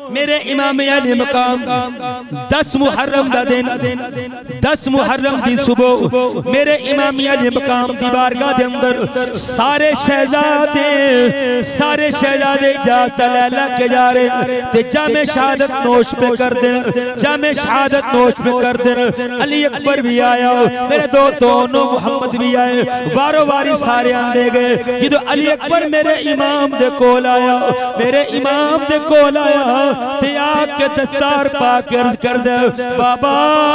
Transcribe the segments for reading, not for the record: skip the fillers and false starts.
मेरे इमाम अली मकाम 10 मुहर्रम दा दिन 10 मुहर्रम दी सुबह मेरे इमाम अली मकाम दी बारगाह दे अंदर सारे शहजादे इजाजत लैला के जा रहे ते जामे शहादत नोश पे कर दे, जामे शहादत नोश पे कर दे। अली अकबर भी आया, मेरे दोनों मोहम्मद भी आए, वारो वारी सारे आंदे गए। जो अली अकबर मेरे इमाम दे कोल आया, मेरे इमाम दे कोल आया ते आके दस्तार पा के अर्ज कर दे, बाबा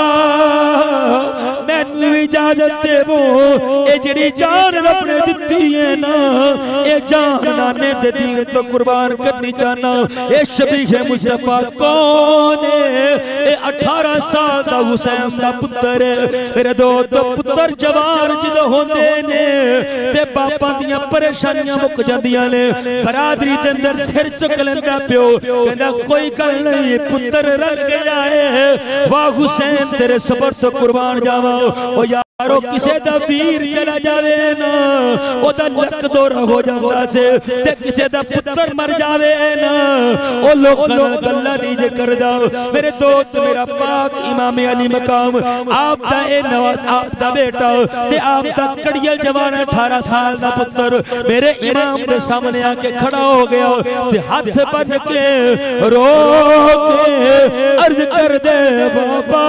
मैनू इजाजत देवो, ए जेड़ी जान रब ने दित्ती है ना, ए जान नाने दे दीन तो कुर्बान करनी चाहना। ए शबीह मुस्तफा कौन है? ए 18 साल दा हुसैन दा पुत्र है। मेरे दोस्तों पुत्र जवान जदों होंदे ने ते बापां दियां परेशानियां मुक जांदियां ने, बरादरी दे अंदर सिर चुक लैंदा प्यो, कहंदा कोई गल नहीं पुत्र रल गया है, वाह हुसैन तेरे सबर तो कुर्बान जावा। ओ यारो किसे दा वीर चला जावे ना, ओदा लक दौरा हो जांदा से, ते किसे दा पुत्र मर जावे ना, ओ लोकां नाल गल्लां नहीं जे करदा। मेरे दोस्त मेरा पाक इमाम अली मकाम आप दा ए नवाज आप दा बेटा ते आप दा कड़ियल जवान 18 साल दा पुत्र मेरे इमाम दे सामने आके खड़ा हो गया ते हाथ बन के रो के अर्ज कर दे, बाबा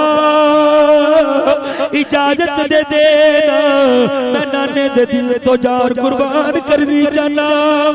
इजाजत दे देना, मैं नाने दे दिल तो जान कुर्बान करनी चाहना।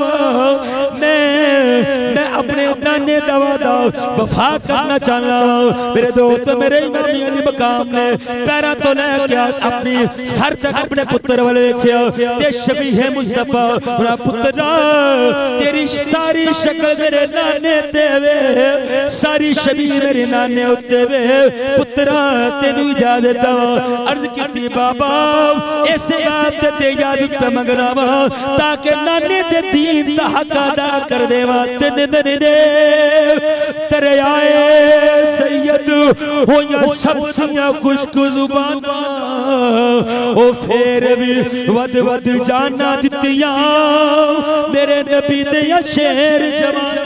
मैं अपने नाने दा वादा वफा करना चाहना। मेरे दोस्त मेरे इमाम अली मकाम ने पैरों तो लेके अपनी सर तक अपने पुत्र वाले देखिया ते शबीह मुस्तफा मेरा पुत्र तेरी सारी शक्ल मेरे नाने ते वे, सारी शबीह मेरे नाने उत्ते वे, पुत्रा तेनू इजाजत दवा। अर्ज की बाबा इस बात ते इजाजत पे मंगना वा ताकि नाने दे दीन दा हक अदा कर देवा। तेने दे तेरे आए सैयद होया सब दियां खुश्क जुबाना, ओ फिर भी वद वद जाना दित्तियां मेरे नबी दे शेर जवाना।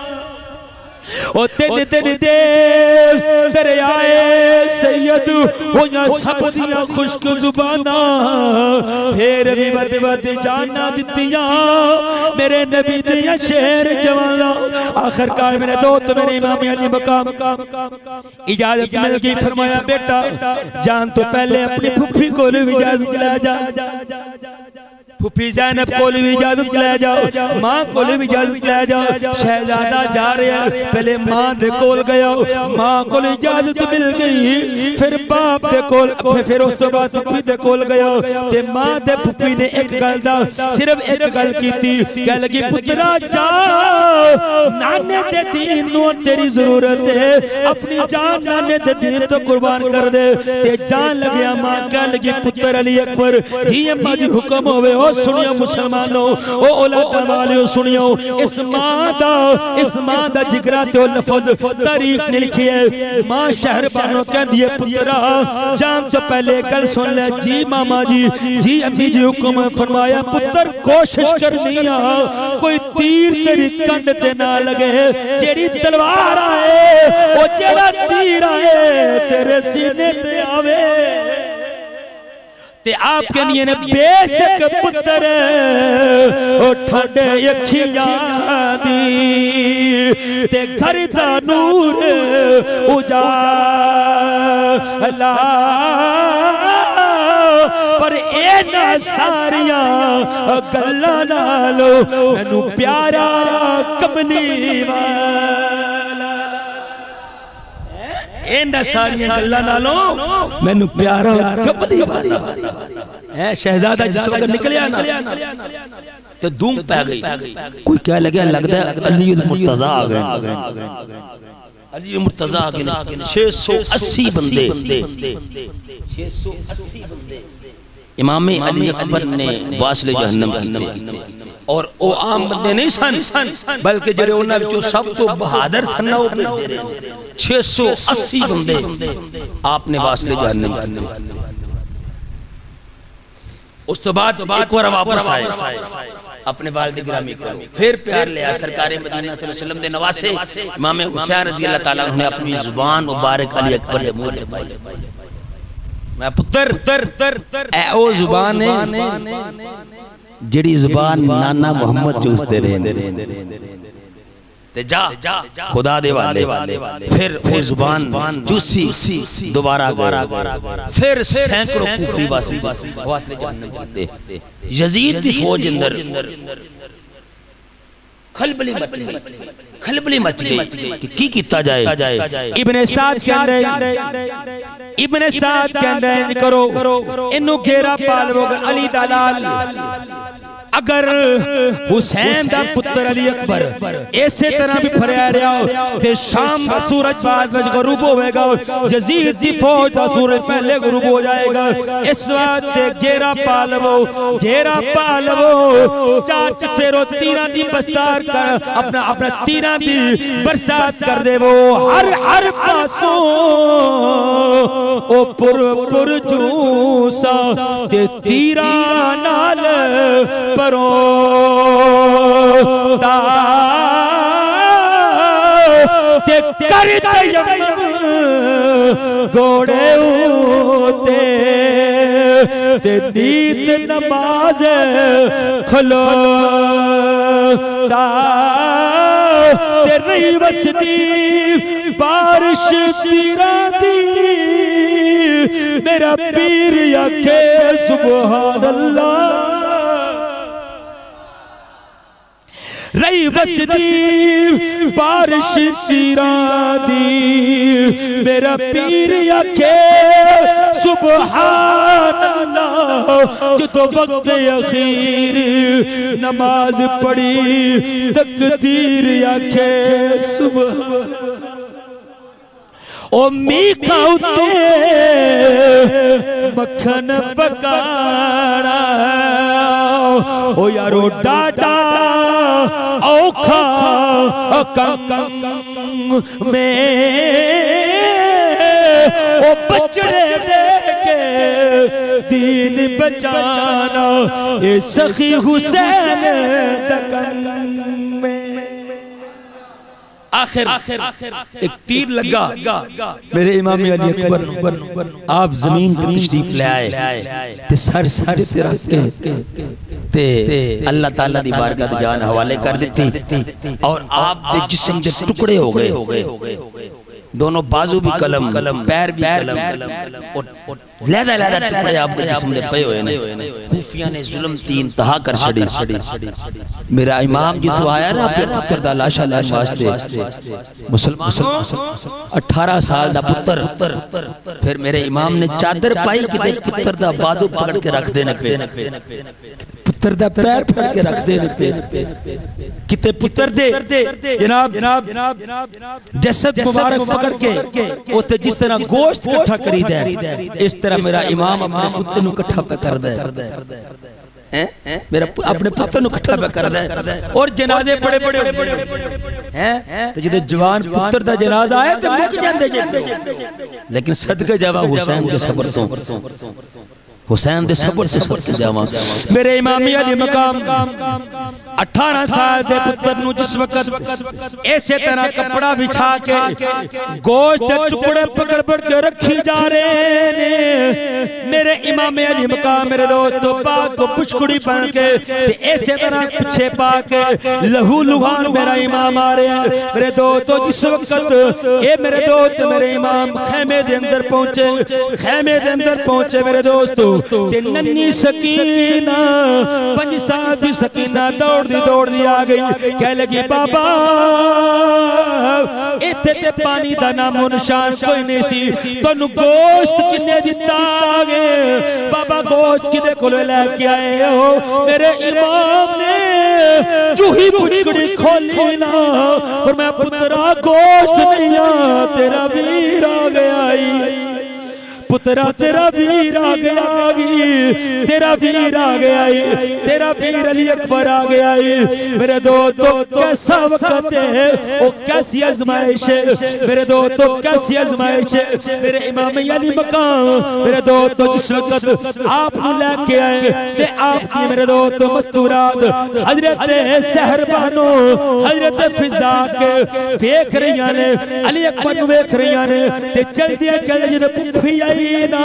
ओ तेने तेने दे तेरे आए सैयद होया सब दियां खुश्क जुबाना, फिर भी वद वद जाना दित्तियां मेरे नबी दे शेर जवाना। आखिरकार मेरे दोस्त मेरे इमाम अली मकाम इजाजत मिल गई। फरमाया बेटा जान तो पहले अपनी फुफी को इजाजत ले जा, फुफी ज़ैनब को भी इजाजत ले जाओ, मां को भी इजाजत ले जाओ। शहजादा जा रहा है, पहले मां दे कोल गया, मां को इजाजत मिल गई, फिर बाप दे कोल, फिर उस तो बाद फुफी दे कोल गया ते मां दे फुफी ने एक गल दा सिर्फ एक गल कीती, कह लगी पुत्रा जा नाने दे दीन नूं तेरी जरूरत है, अपनी जान नाने दे दीन तो कुर्बान कर दे। ते जान लगया मां कह लगी पुत्र अली अकबर जी अम्मा जी हुक्म होवे। सुनियो मुसलमानों, ओ औलादा वालियो सुनियो, इस मां दा जिगरा ते लफज तारीख ने लिखी है। मां शहरबानो कहंदी है पुत्रा जान तो पहले गल सुन ले। जी मामा जी, जी अम्मी जी हुक्म फरमाया पुत्र कोशिश करनी आ कोई तीर तेरी कंड ते ना लगे, जेड़ी तलवार आए ओ जेड़ा तीर आए तेरे सीने ते आवे। ते आपके लिए ने बेशक पुत्र ओ ठंडे अखियां दी ते घर दा नूर उजाला, पर इन्हां सारियां गल्लां नालों मैनू प्यारा कमली वाला, इन्हां सारियां गल्लां नालों मैनू प्यारा कमली वाला है। शहजादा जिस वक्त निकलिया ना तो धूम पै गई, कोई क्या लगे लगता है अली मुर्तजा आ गए, अली मुर्तजा आ गए। 680 बंदे 680 बंदे इमाम अली अकबर ने वासिले जहन्नम किए, और वो आम बंदे नहीं सन बल्कि जेड़े उन्हां विचों सब तो बहादुर सन वो भेजे रहे। 680 बंदे आपने वासिले जहन्नम किए। उस तो बाद एक बार वापस आए अपने वालिद गिरामी को फिर प्यार लिया सरकार मदीना सल्लल्लाहु अलैहि वसल्लम दे नवासे इमाम हुसैन रज़ी अल्लाह ताला ने अपनी जुबान मुबारक अली अकबर दे मुंह ते पाई। मैं पुत्र ए ओ जुबान है जेड़ी जुबान नाना मोहम्मद चूसते रहे ते जा खुदा दे वाले फिर वो जुबान चूसी दोबारा फिर सैकड़ों कुफरी वासले जन्नत दे यजीद दी फौज अंदर खलबली मच गई कि कीता जाए। इब्ने साद कहंदे इंज करो इन्नू घेरा पा लवो अली दा लाल अगर हुसैन दा पुत्र अली अकबर इसे तरह भी फरिया रहा ते शाम दा सूरज बाद विच गरूब होवेगा यजीद दी फौज दा सूरज पहले गरूब हो जाएगा। इस वास्ते घेरा पा लवो चाच फेरो तीरा दी बस्तार कर अपना तीरा दी बरसात कर देवो हर पासों ओ पुर जूसा ते तीरा नाल परो ते करते घोड़े उते ते नीत नमाज खलो ते रही वसदी बारिश पीरा दी मेरा पीर आखे सुभान अल्लाह रही वसदी बारिश पीरा दी मेरा पीर आखे सुभान अल्लाह। जो वक्त अखीर नमाज पढ़ी तकदीर आखे सुभान ओ मीठा उते मक्खन पकाना ओ यारो डाडा औखा कम में ओ बचड़े दे के दीन बचाना ये सखी हुसैन दकन में। आखिर एक तीर लगा मेरे इमाम अली अकबर आप जमीन पर तशरीफ ले आए ते सर ते रख के अल्लाह ताला दी बारगाह दी जान हवाले कर दी और आप दे जिस्म दे टुकड़े हो गए दोनों बाजू भी कलम पैर भी कलम और लहदा टुकड़े आपके जिस्म दे पे होए ने। कूफिया ने जुल्म दी इंतहा कर छड़ी। मेरा इमाम जितो आया ना अपने पुत्र दा लाशा लैन वास्ते मुसलमानों 18 साल दा पुत्र फिर मेरे इमाम ने चादर पाई कि पुत्र दा बाजू पकड़ के रख देने पुत्र दा पैर फड़ के रख देने किते पुत्र दे जनाब जसद मुबारक पकड़ के ओते जिस तरह गोश्त इकट्ठा करी दे इस तरह मेरा इमाम अपने पुत्र नु इकट्ठा पे कर दे मेरा अपने पुत्र नु इकट्ठा पे कर दे और जनाजे बड़े हैं तो जदे जवान पुत्र दा जनाजा आए ते मुक जांदे जे लेकिन सदके जावा हुसैन दे सबर तो हुसैन दे सबर से जावा मेरे इमामी अली मकाम 18 साल दे पुत्र नु जिस वक्त ऐसे तरह कपड़ा बिछा के गोश्त दे टुकड़े पकड़ के रखी जा रहे ने मेरे इमामी अली मकाम मेरे दोस्तों पाक को पुछकुड़ी बन के ऐसे तरह पीछे पा के लहू लुहान मेरा इमाम आ रहे हैं मेरे दोस्तों जिस वक्त ये मेरे दोस्त मेरे इमाम खेमे दे अंदर पहुंचे मेरे दोस्तों नन्ही सकीना 5 साल की सकीना दौड़दी आ गई कह लगी बाबा इत्थे ते पानी दा नामो निशान कोई नहीं सी तन्नू गोश्त किन्ने दिता गे बाबा गोश्त किदे कोले लेके आए हो मेरे इमाम ने चूही पुछकड़ी खोली ना और मैं पुत्रा गोश्त नहीं आ तेरा वीर आ गया पुत्रा तेरा वीर आ गया, तेरा वीर आ गया, तेरा वीर अली अकबर आ गया। मेरे दोस्तों कैसा वक्त है, वो कैसी आजमाइश है मेरे दोस्तों, कैसी आजमाइश है मेरे इमाम अली मकाम। मेरे दोस्तों जिस वक्त आप लेके आए ते आपकी मेरे दोस्तों मस्तूरात हजरत सहरबानो हजरत फिजा के देख रही ने, अली अकबर वेख रही ने ते चलदे चलदे जद पुफी आई ना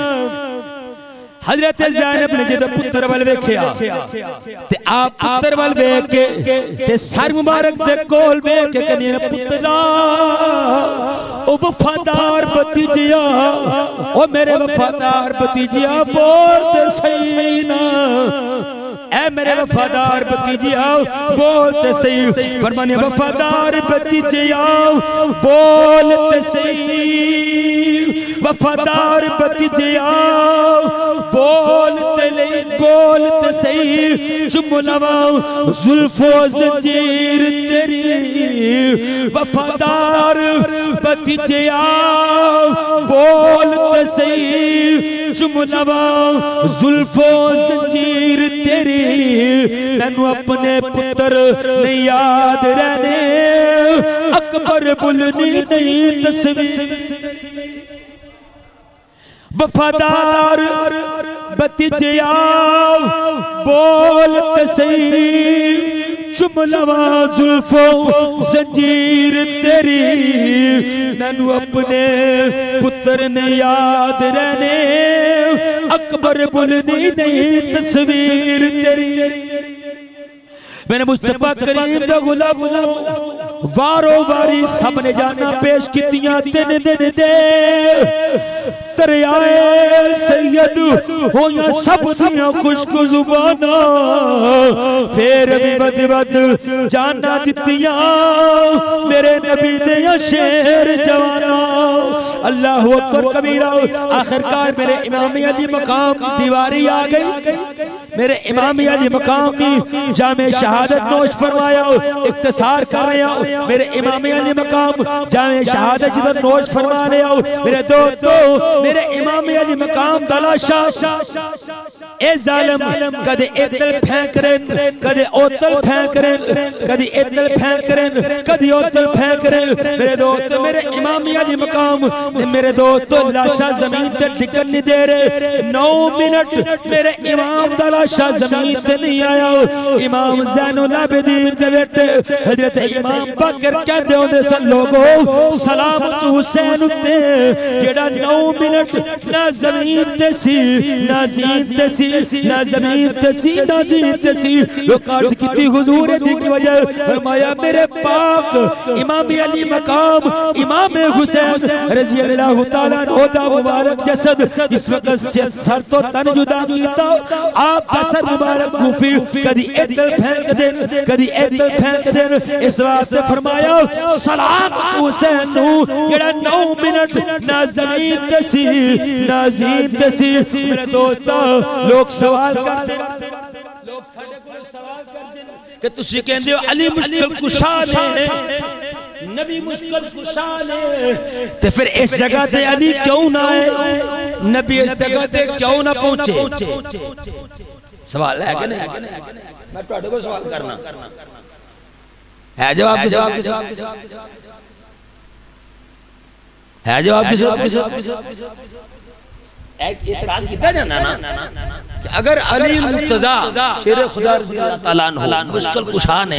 हजरत ज़ैनब ने जद पुत्र वाल वेख्या ते आप पुत्र वाल वेख के ते सर मुबारक दे कोल वेख के कहनी पुत्रा ओ वफादार भतीजिया, ओ मेरे वफादार भतीजिया बोल ते सही ना, ऐ मेरे वफादार भतीजिया बोल ते सही। फरमाने वफादार भतीजिया बोल ते सही, वफादार भतीजिया बोल ते सही। चुम लवाऊं जुल्फो ज़ंजीर तेरी, वफादार भतीजिया बोल ते सही। चुम लवाऊं जुल्फो ज़ंजीर तेरी, मैनू अपने पुत्र नहीं याद रहने, अकबर बुलनी नहीं तस्वीर। वफादार भतीजिया बोल ते सही, चुम लवा जुल्फो ज़ंजीर तेरी, मैनू अपने पुत्र ने याद रहने, अकबर बुलनी नहीं तस्वीर तेरी। मैंने मुस्तफा करीम दा गुलाम वारो वारी सबने जाना पेश कीतियां, दिन दिन दे दरियाए सैयद होया सब दियां खुशक जुबाना, फिर भी बद बद जाना दितियां मेरे नबी दे शेर जवाना। अल्लाह अकबर कबीरा। आखिरकार मेरे इमाम अली मकाम की दीवारी आ गई, मेरे इमाम अली मकाम की जामे शहादत नोश फरमाया, इख्तिसार कर रहे हो मेरे इमाम अली मकाम जामे शहादत जिधर नोश फरमा रहे हो। मेरे दोस्तों मेरे इमाम अली मकाम दलाशा ए जालिम कदे इतल फेंक रहे, कदे ओतल फेंक रहे, कदे इतल फेंक रहे, कदे ओतल फेंक रहे। मेरे दोस्त मेरे इमाम अली मकाम मेरे दोस्तों लाशा जमीन पे टिकन नहीं दे रहे। 9 मिनट मेरे इमाम दा लाशा जमीन पे नहीं आया। इमाम ज़ैनुल आबिदीन दे बेटे हजरत इमाम बकर कहते होंदे सन लोगो सलाम हुसैन उत्ते जेड़ा 9 मिनट ना जमीन ते सी ना जीन ते सी, ना जमीन ते सी ना जीन ते सी। वकालत की हुजूर दी की वजह फरमाया मेरे पाक इमाम अली मकाम इमाम हुसैन रजी अल्लाह तआला अन्हु दा मुबारक जसद इस वक्त सर तो तन जुदा कीता। आप दा सर मुबारक गुफी कदी इधर फेंक देन कदी इधर फेंक देन। इस वास्ते फरमाया सलाम हुसैन नु जेड़ा 9 मिनट ना जमीन ते सी ना जीन ते सी। मेरे दोस्ता लोग सवाल करते, लोग साडे कोल सवाल करदे कि तुसी कहंदे हो अली मुश्किल कुशा ने, नबी मुश्किल कुशा ने, ते फिर इस जगह ते अली क्यों ना आए, नबी इस जगह ते क्यों ना पहुंचे? सवाल है कि नहीं? मैं तुहाडे कोल सवाल करना है, जवाब है जवाब है जवाब इतराज किया जाना ना कि अगर अली मुर्तजा शेर खुदा रज़ी अल्लाह ताला अन्हु मुश्किल कुशा ने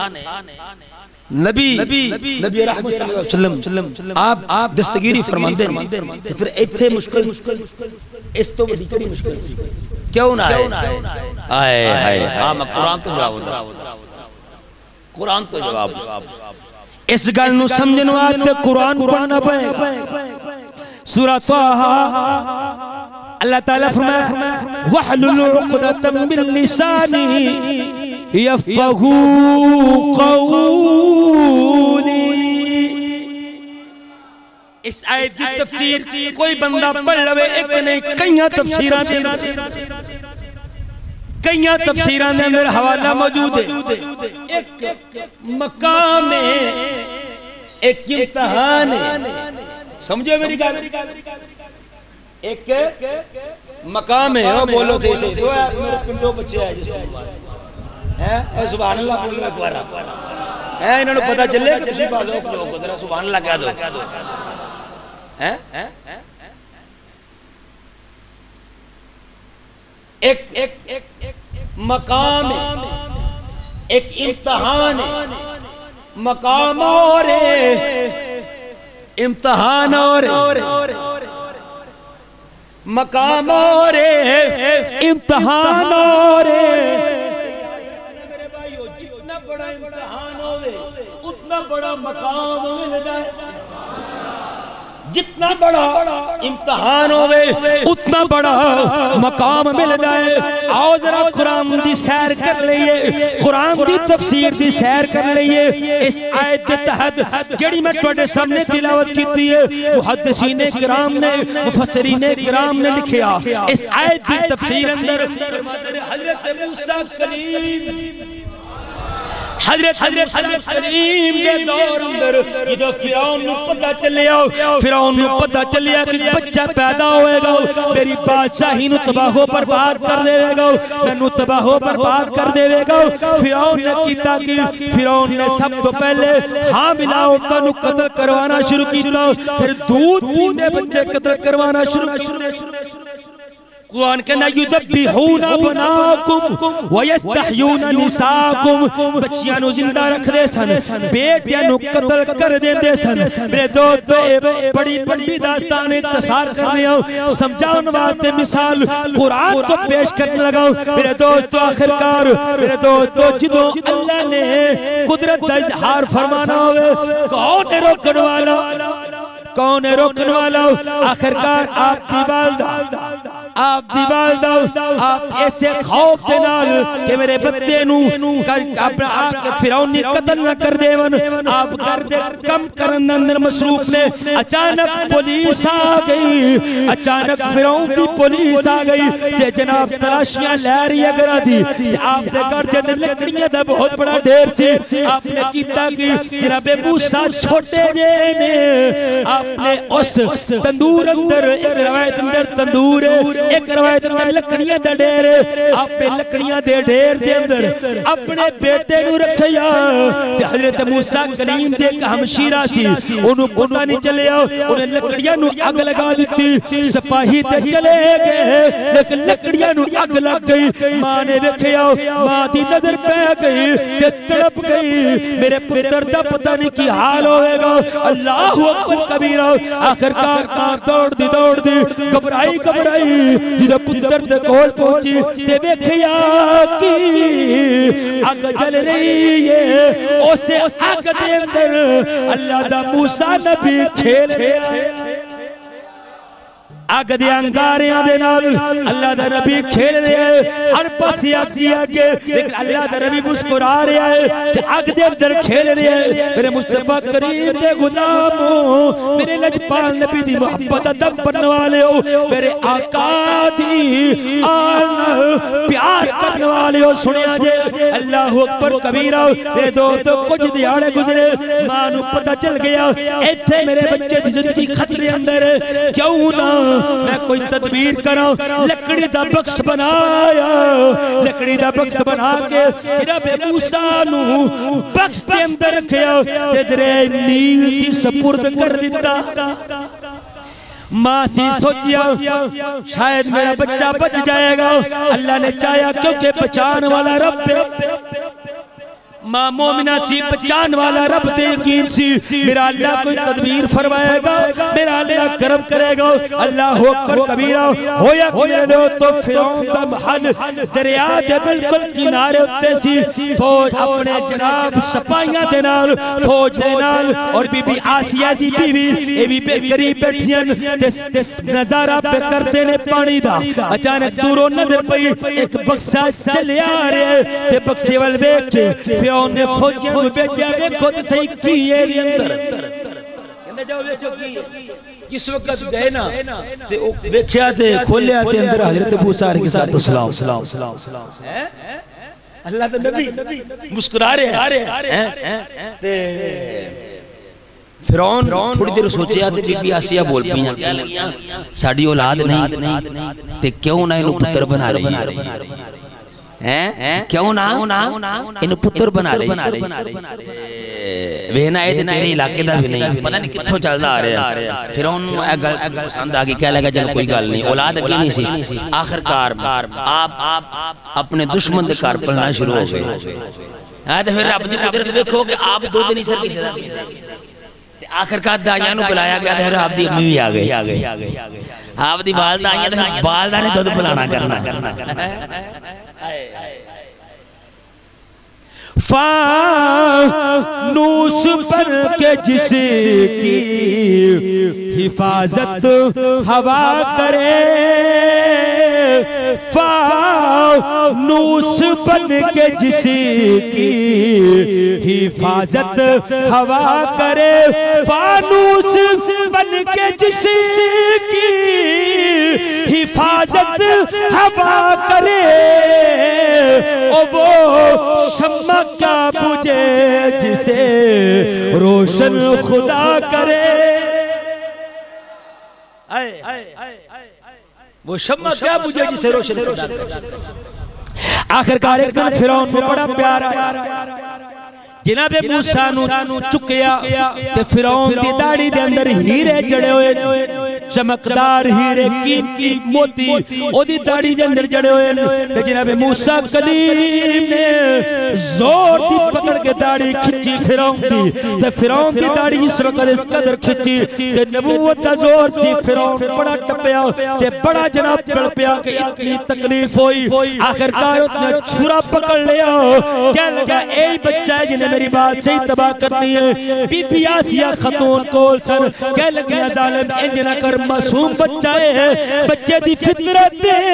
नबी रहमत सल्लल्लाहु अलैहि वसल्लम आप दस्तगीरी फरमाते हैं तो फिर इत्थे मुश्किल इस तो बड़ी केड़ी मुश्किल सी क्यों ना आए? हाय हां मैं कुरान तो जवाब दा, कुरान तो जवाब। इस गल नु समझण वास्ते कुरान पढ़ना पड़ेगा। सूरह ताहा अल्लाह ताला फरमाया वहलुल उक़दतम मिन लिसानी यफ़क़हू क़ौली। इस आयत की तफसीर कोई बंदा पढ़ लवे, एक नहीं कई तफसीरां कई तफसीरां दे अंदर हवाला मौजूद है। एक मकाम है, एक इम्तिहान है, समझो मेरी गल। एक मकाम है वो बोलो थे से जो है मेरे पिंडों बच्चे है जिस हैं सुभान अल्लाह बोलो एक बार है इन्होंने पता चले कि किसी बात हो लोगों को जरा सुभान अल्लाह कह दो हैं एक मकाम है एक इम्तिहान है मकाम और इम्तिहान और मकाम और इम्तिहान और मेरे भाइयों जितना बड़ा इम्तिहान होवे उतना बड़ा मकाम मिलता है जितना बड़ा इम्तिहान होवे उतना बड़ा मकाम मिलता है। आओ जरा कुरान दी सैर कर लईए कुरान दी तफसीर दी सैर कर लईए। इस आयत के तहत जेड़ी मैं तुहाडे सामने तिलावत कीती है मुहद्दिसीन किराम ने मुफस्सिरीन किराम ने लिखिया इस आयत की तफसीर अंदर हजरत मूसा कलीम हजरत कलीम के दौर अंदर जो फिरौन को पता चलिया कि बच्चा पैदा होएगा मेरी बादशाही नु तबाहो बर्बाद कर देवेगा मैनू तबाहो बर्बाद कर देवेगा। फिरौन ने कीता कि फिरौन ने सब तो पहले हामिला औरतां नु कत्ल करवाना शुरू कीता फिर दूध पींदे बच्चे कत्ल करवाना शुरू कुरान कहना युज़ब्बिहूना बनाकुम व यस्तहयूना निसाकुम बच्चियां नु जिंदा रखदे सन बेटियां नु कत्ल कर देंदे सन। मेरे दोस्त बड़ी बड़ी दास्तान इख्तिसार करने आओ समझाने वास्ते मिसाल कुरान को पेश करने लगाओ। मेरे दोस्तों आखिरकार मेरे दोस्तों जिदों अल्लाह ने कुदरत का इजहार फरमाना होवे कौन है रोकने वाला कौन है रोकने वाला आखिरकार आप दीवाल दो आप ऐसे खौफ के नाल कि मेरे बच्चे नु फिरौन ने कत्ल न कर देवन आप कर दे कम करन अंदर मसरूफ ने अचानक पुलिस आ गई अचानक फिरौन की पुलिस आ गई ते जनाब तलाशियां ले रही है घरा दी आप दे घर दे अंदर लकड़ियां दा बहुत बड़ा ढेर सी आपने कीता कि जनाब मूसा छोटे जे ने आपने उस तंदूर अंदर एक रवायत अंदर तंदूर एक रवायत अंदर लकड़ियां दा ढेर आपे लकड़ियां दे ढेर दे अंदर अपने बेटे नु रखया ते हजरत मूसा कलीम दे एक हमशीरा सी ओनु पता नहीं चलिया ओने लकड़ियां नु आग लगा दी सिपाही ते चले गए लेकिन लकड़ियां नु आग लग गई मां ने देखया मां दी नजर पै गई ते तड़प गई मेरे पुत्र दा पता नहीं की हाल होएगा। अल्लाहु अकबर कबीरा आखिरकार मां दौड़ दी घबराई जिदा पुत्र दे कोल पहुंची ते वेखिया कि आग जल रही है उस आग दे अंदर अल्लाह दा मूसा नबी खेल रहा है आग दे अंगारियां दे नाल अल्लाह दा नबी खेल रहा है हर पासे आगे लेकिन अल्लाह दा नबी मुस्कुरा रहा है ते आग दे अंदर खेल रहा है। मेरे मुस्तफा करीम दे गुलामों मेरे लजपाल नबी दी मोहब्बत अदब करने वाले हो मेरे आका दी आल प्यार करने वाले हो सुनिया जे अल्लाहु अकबर कबीरा ए दोस्तों कुछ दिहाड़े गुजरे मां नु पता चल गया इत्थे मेरे बच्चे दी जिंदगी खतरे अंदर क्यों ना मैं कोई तदबीर करा लकड़ी दा बक्स बनाया लकड़ी दा बक्स बना के जनाब मूसा नु बक्स दे अंदर रखया ते दरे नील दी सुपुर्द कर दिता। मां सी सोचिया शायद मेरा बच्चा बच जाएगा अल्लाह ने चाहा क्योंकि बचाने वाला रब है मां मोमिना सी बचाने वाला रब ते यकीन सी मेरा अल्लाह कोई तदबीर फरमाएगा मेरा अल्लाह करम करेगा। अल्लाह अकबर कबीरा होया कि मेरे दोस्तों फिरौन दा महल दरिया दे बिल्कुल किनारे उत्ते सी फौज अपने जनाब सिपाहियां दे नाल फौज दे नाल और बीबी आसिया दी बीवी ए भी करीब बैठियां ते नजारा पे करते ने पानी दा अचानक दूरों नजर पई एक बक्सा चलिया आ रहा है ते बक्से वाल वेख के ने फौजियां नु भेजा देखो तो सही की है दे अंदर कहंदे जाओ देखो की किस वक्त गए ना ते ओ देखया ते खोलया ते अंदर हजरत मूसा अलैहि सलाम हैं अल्लाह दा नबी मुस्कुरा रहे हैं ते फिरौन थोड़ी देर सोचा ते बीबी आसिया बोल पईयां साडी औलाद नहीं ते क्यों ना इन्हू पुत्र बना रही हैं क्यों ना इन्हू पुत्र बना रही वेना ए तेरे इलाके दा भी नहीं पता नहीं कित्थों चलदा आ रहा फिरौन नू ए गल पसंद आ गई कह लगा चल कोई गल नहीं औलाद अगे नहीं सी आखिरकार आप अपने दुश्मन दे घर पलना शुरू हो गए हां ते फिर रब दी कुदरत देखो कि आप दो दिन ही सर आखिरकार दाइयां नू बुलाया गया ते आप दी अम्मी भी आ गई आप दी वालदा आईयां ते वालदा ने दुध पिलाना करना फानूस बन के जिसकी हिफाजत हवा करे फानूस बन के जिसकी हिफाजत हवा करे फानूस बन के जिसकी हिफाजत हवा करे ओ वो शम्मा क्या बुझे जिसे रोशन खुदा करे वो शम्मा क्या बुझे जिसे रोशन खुदा करे। आखिरकार एक दिन फिरौन को बड़ा प्यार आया जनाबे मूसा नू चुकिया ते फिरौन दी दाढ़ी दे अंदर हीरे जड़े हुए चमकदार हीरे कीमती मोती ओदी दाढ़ी दे अंदर जड़े हुए ते जनाबे मूसा कलीम ने जोर दी पकड़ के दाढ़ी खिंची फिरौन दी ते फिरौन दी दाढ़ी इस वक्त इस कदर खिंची ते नबूवत दा जोर सी फिरौन बड़ा टपया ते बड़ा जनाब तड़पया कि इतनी तकलीफ हुई आखिरकार उसने छुरा पकड़ लिया कह लगा ए बच्चा है जिन्हें मेरी बात सही तबाह करनी है बीबी आसिया खतून कोल सन कह लगी जालिम इंज ना कर मासूम बच्चा है बच्चे दी फितरत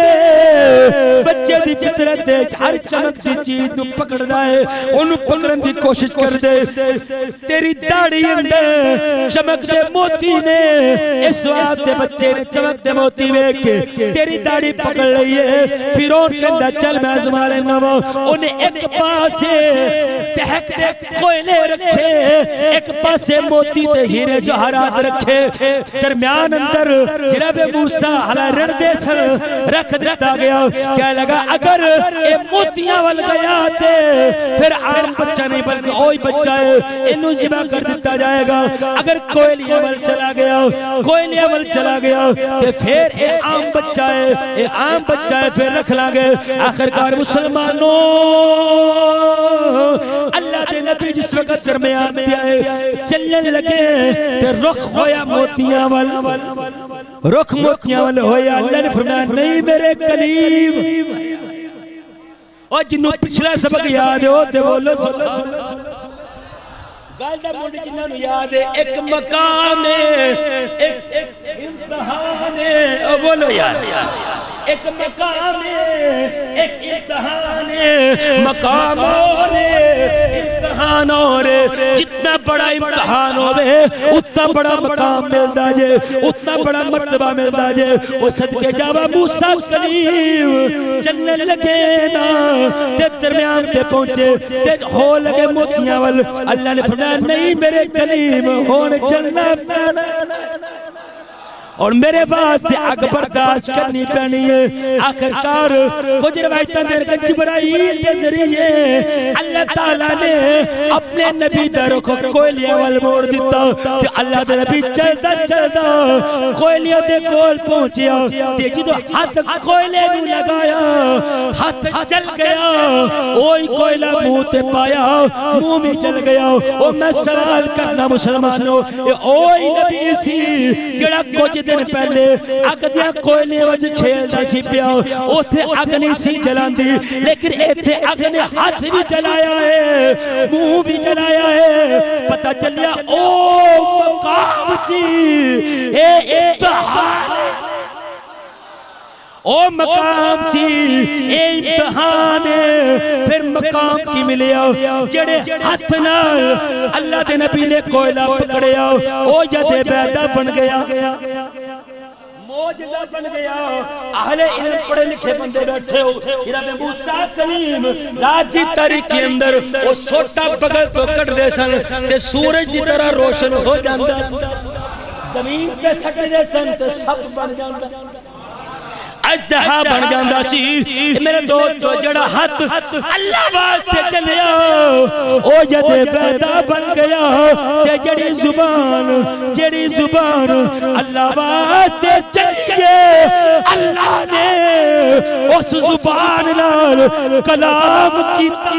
है हर चमकती चीज नु पकड़दा है ओनु पकड़न दी कोशिश कर दे तेरी दाढ़ी अंदर चमकदे मोती ने इस वास्ते बच्चे ने चमकदे मोती देख के तेरी दाढ़ी पकड़ लई है फिरौन कहंदा चल मैं आजमा लेना वा ओने एक पासे तहकदे कोयले रखे एक पासे मोती ते हीरे जवाहरात रखे दरमियान अंदर जनाब मूसा हला रड़दे सन रख दिता गया कह लगा अगर ए मोतियां वल गया ते फिर आम बच्चा नहीं बल्कि ओही बच्चा है इन्हू ज़िबा कर दिता जाएगा अगर कोयलियां वल चला गया ते फिर ए आम बच्चा है फिर रख लांगे। आखिरकार मुसलमानों अल्लाह दे नबी जिस वक्त दरमियान में आए चलने लगे ते रुख होया मोतियां वल होया अल्लाह ने फरमाया नहीं मेरे कलीम और जिन्हों पिछला सबक याद है ते बोलो गल दा मुंड जिन्हां नूं याद है एक मकाम है एक इम्तिहान है ओ बोलो यार एक मकाम है एक इम्तिहान है मकाम और इम्तिहान और जितना बड़ा इम्तिहान होवे उतना बड़ा मकाम मिलदा जे उतना बड़ा मर्तबा मिलदा जे ओ सदके जावा मूसा कलीम चलने लगे ना ते दरमियान ते पहुंचे ते हो लगे मोतियां वल अल्लाह ने फरमाया नहीं मेरे कलीम होण चलना पैना और मेरे वास्ते अग बर्दाश्त करनी पैनी है। आखिरकार कुछ रवायतां दे जिब्राइल के जरिए अल्लाह ताला ने अपने नबी दा रुख कोयलियां वल मोड़ दिता ते अल्लाह दे नबी चलदा चलदा कोयलियां दे कोल पहुंचया ते जदों हाथ कोयले नू लगाया हाथ चल गया ओही कोयला मुंह ते पाया मुंह में चल गया। ओ मैं सवाल करना मुसलमानों ओही नबी सी जेड़ा कुछ दिन पहले अग दिया कोयले वच खेलदा सी पिया ओथे अग नहीं सी जलांदी लेकिन इथे अग ने हाथ भी जलाया है मुंह भी जलाया है पता चलिया ओ मकाम सी ए इम्तिहान ओ मकाम सी ए इम्तिहान फिर मकाम की मिलिया जेड़े हाथ नाल अल्लाह दे नबी ने कोयला पकड़िया ओ जदे बैदा बन गया मौजज़ा बन गया। अहले इल्म पढ़े लिखे बंदे बैठे हो, जनाब मूसा कलीम रात की तारीख के अंदर वो सोटा बगल तो कट दे सन ते सूरज की तरह रोशन हो जाता, जमीन पे सट दे सन ते सब बन जाता, अजदहा बन जाता सी। मेरे दोस्तों जड़ा हाथ अल्लाह वास्ते चलिया ओ जदे पैदा बन गया ते जड़ी जुबान अल्लाह वास्ते चलिए, अल्लाह ने उस जुबान नाल कलाम कीता।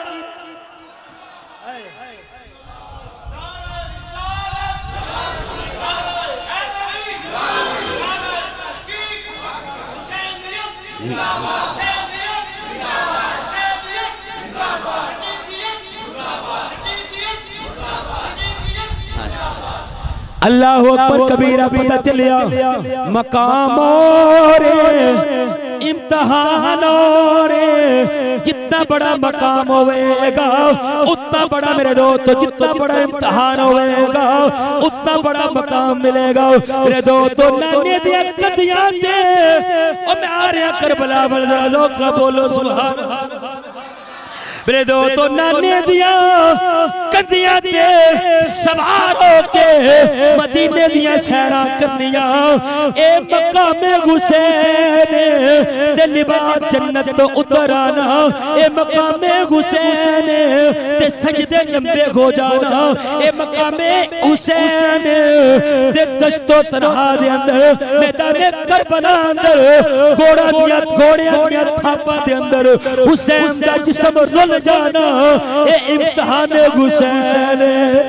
अल्लाह अकबर कबीरा पता चलिया मकाम और इम्तिहान और जितना बड़ा मकाम होगा उतना बड़ा मेरे दोस्त, जितना बड़ा इम्तिहान होगा उतना बड़ा मकाम मिलेगा मेरे दोस्त। नाने दिया कदियां दे ओ मैं आ रहा करबला बल जरा ज़ौक़ ला बोलो सुभान अल्लाह। मेरे दोस्तों नाने दिया कदियां दे सवार होके मदीने दिया सैरा करनिया, ए मकामे हुसैन ते लिबास जन्नत तो उतर आना, ए मकामे हुसैन ते सजदे लंबे हो जाना, ए मकामे हुसैन ते दश्तो तरहा दे अंदर मैदाने करबला अंदर घोड़ियां दिया थापा दे अंदर हुसैन दा जिस्म रुल जाना, ए इम्तिहान हुसैन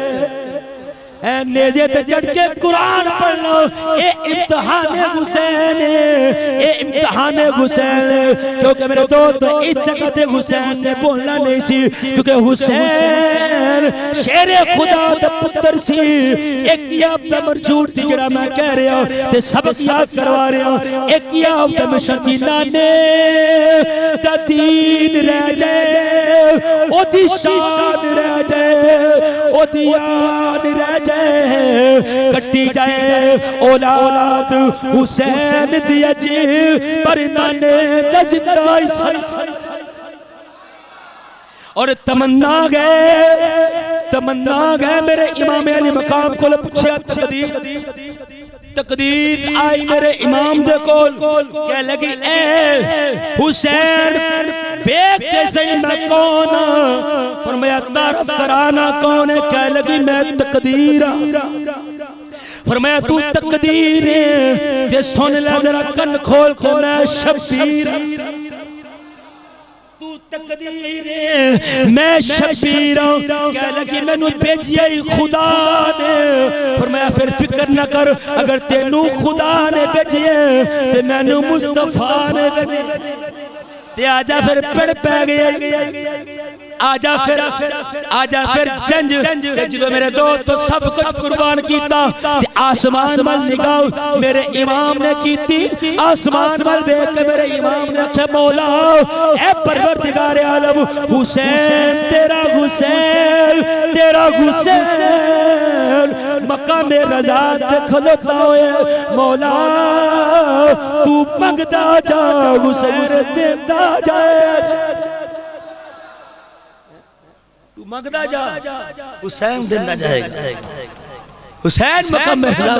नेज़े ते चढ़ के कुरान पढ़ना, ए इम्तिहान हुसैन, ए इम्तिहान हुसैन। क्योंकि मेरे दोस्त इस जगह ते हुसैन ने बोलना नहीं सी, क्योंकि हुसैन शेरे खुदा दा पुत्र सी। एक याद मरजूर थी जड़ा मैं कह रहा ते सबक याद करवा रहा, एक याद मशती नाने दा दीन रह जाए, ओदी शान रह जाए, ओदी याद रह जाए, कट्टी जाए औलाद हुसैन दिया जी पर नाने दा जिंदा और तमन्ना गए मेरे इमाम अली मकाम को पूछा तकदीर आई मेरे इमाम दे कोल कह लगी ए हुसैन देखते सही मैं कौन, फरमाया तारफ कराना कौन है, कह लगी मैं तकदीर। फरमाया तू तकदीर है सुन ले जरा कन खोल के मैं शबीर, तू तकदीर है मैं शबीर। कह लगी मैनू भेजिया खुदा ने, फरमाया फिर फिक्र न कर अगर तेनू खुदा ने भेजिए ते मैनू मुस्तफा ने भेजिए ते आजा फिर पड़ पै गए, आजा फिर जंज जो मेरे दोस्त तो सब कुछ कुर्बान कीता, आसमान मल निगाह मेरे इमाम ने कीती, आसमान मल देख के मेरे इमाम ने आख्या मौला ए परवरदिगार आलम हुसैन तेरा हुसैन मकाम रज़ा पे खलोता होए, मौला तू मंगदा जा हुसैन देता जाए, तू मंगदा जा हुसैन देता जाएगा, हुसैन मकाम रज़ा।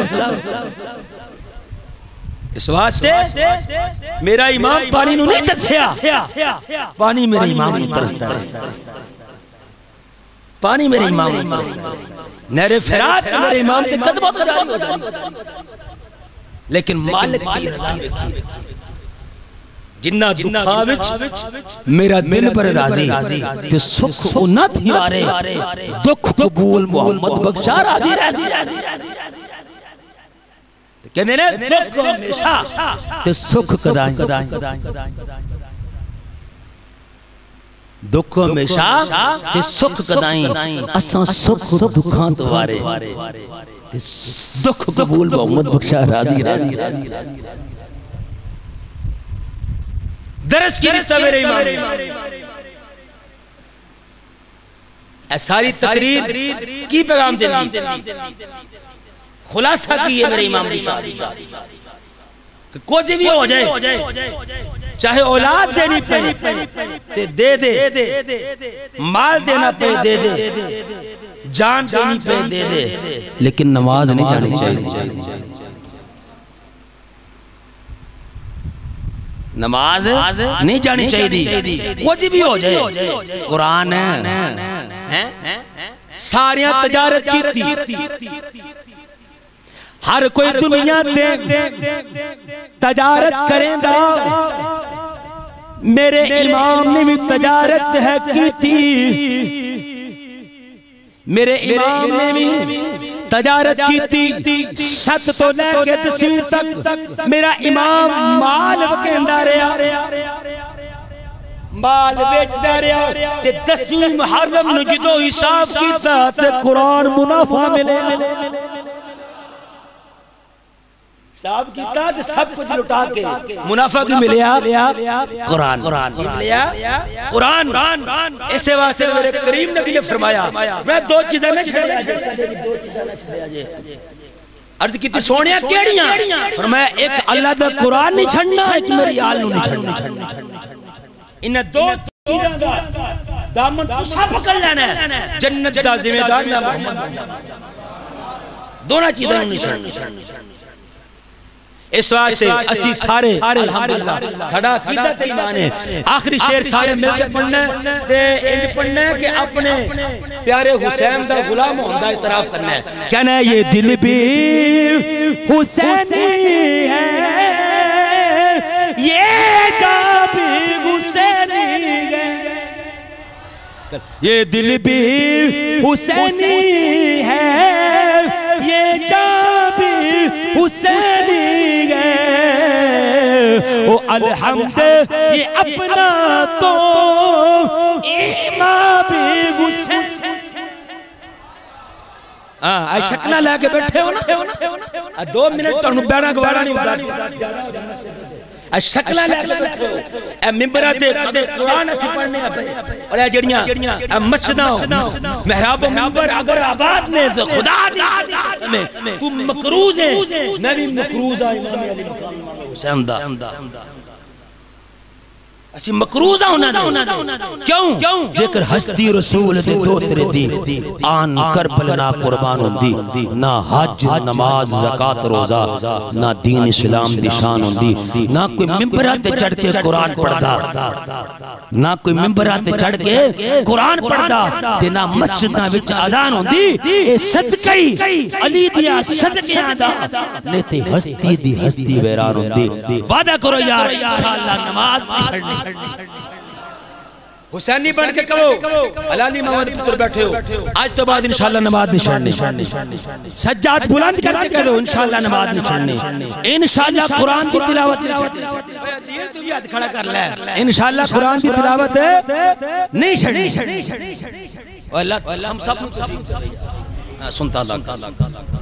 इस वास्ते मेरा इमाम पानी नू नहीं तरसया, पानी मेरे इमाम नू तरसदा है, पानी मेरे इमाम नू तरसदा है, नहरे फरात मेरे इमाम के कदमों तक जारी हो जाती, लेकिन मालिक की रज़ा जिन्ना दुखा विच मेरा दिल पर राजी ते सुख उन्ना थिवारे दुख कबूल मोहम्मद बख्शा राजी राजी कहने ने दुख हमेशा ते सुख कदाई, दुख हमेशा ते सुख कदाई, असां सुख दुखां तवारे दुख कबूल मोहम्मद बख्शा राजी राजी दरस की रिश्ता मेरे इमाम। सारी तकरीर की पैगाम देनी खुलासा की है मेरे इमाम कुछ भी हो जाए, चाहे औलाद देनी पे दे दे, माल देना पे दे दे, जान देनी पे दे दे, लेकिन नमाज नहीं जानी चाहिए। नमाज नहीं जानी चाहिए, कुछ भी हो जाए। कुरान है सारियां तजारत की, हर कोई दुनिया दे तजारत करेंदा, मेरे इमाम ने भी तजारत है की थी, मेरे इमाम ने भी तजारत की थी। 7 तो लेके 10वीं तक मेरा इमाम माल वकेंदा रहा, माल बेचदा रहा, ते 10वीं मुहर्रम ने जो हिसाब कीता ते कुरान मुनाफा मिले, हिसाब कीता ते सब कुछ लुटा के मुनाफा की मिलया कुरान, कुरान। ऐसे वास्ते मेरे करीम नबी ने फरमाया, मैं 2 चीजें नहीं छड़िया, अर्ज की सोनिया केड़ियां? फरमाया एक अल्लाह दा कुरान नहीं छड़ना, एक मेरी आल नूं नहीं छड़ना। इन 2 चीजां दा दामन तुसा पकड़ लेना है, जन्नत दा जिम्मेदार मैं मोहम्मद, दोनों चीजां नहीं छड़नी। इस वास्ते असी सारे अल्हम्दुलिल्लाह साडा अकीदा ते ईमान है, आखिरी शेर सारे मिलके पढ़ना ते इंज पढ़ना कि अपने प्यारे हुसैन दा गुलाम होने दा इतराफ करना है। कहना है ये दिल भी हुसैनी है, ये जान भी हुसैनी है, ये दिल भी हुसैनी है, ये जान भी हुसैनी है, ओ अलहम्द ये अपना तो इमाम भी हुसैन। आज शक्ल लेके बैठे हो ना, 2 मिनट तुहानू बैठना गवारा नहीं होता, शक्ल लेके बैठे हो। ए मिंबरां ते कुरान असि पढ़ने पे, और ए जड़ियां मस्जिदां मेहराब मिंबर अगर आबाद ने तो खुदा दी में तू मकरूज है, मैं भी मकरूज आ इमाम अली मकाम हुसैन दा, असी मकरूज होना क्यों? जेकर हस्ती रसूल दे दोतरे दी आन करबल ना कुर्बान होंदी, ना हज नमाज ज़कात रोज़ा ना दीन इस्लाम दी शान होंदी, ना कोई मिंबरां ते चढ़ के कुरान पढ़दा, ना कोई मिंबरां ते चढ़ के कुरान पढ़दा, ते ना मस्जिदां विच अज़ान होंदी। ए सदका ही अली दिया सदकियां दा, नहीं ते हस्ती दी हस्ती वैरान होंदी। वादा करो यार इंशाअल्लाह नमाज नहीं छड़नी, हुसैनी बन के कहो अलानी मोहम्मद पुत्र बैठे हो, आज तो बाद इंशाअल्लाह नमाज नहीं छड़नी। सज्जाद बुलंद करके कह दो इंशाअल्लाह नमाज नहीं छड़नी, इंशाअल्लाह कुरान की तिलावत नहीं छड़नी। तू भी हाथ खड़ा कर ले, इंशाअल्लाह कुरान की तिलावत नहीं छड़नी। अल्लाह हम सब सुनता अल्लाह।